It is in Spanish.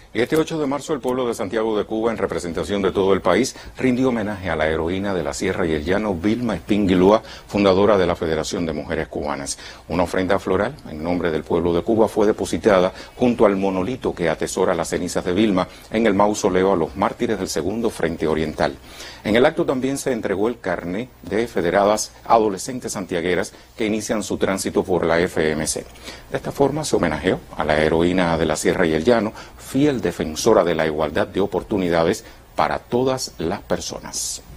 Y este 8 de marzo el pueblo de Santiago de Cuba, en representación de todo el país, rindió homenaje a la heroína de la Sierra y el Llano, Vilma Espinguilúa, fundadora de la Federación de Mujeres Cubanas. Una ofrenda floral en nombre del pueblo de Cuba fue depositada junto al monolito que atesora las cenizas de Vilma en el mausoleo a los mártires del Segundo Frente Oriental. En el acto también se entregó el carné de federadas adolescentes santiagueras que inician su tránsito por la FMC. De esta forma se homenajeó a la heroína de la Sierra y el Llano, fiel defensora de la igualdad de oportunidades para todas las personas.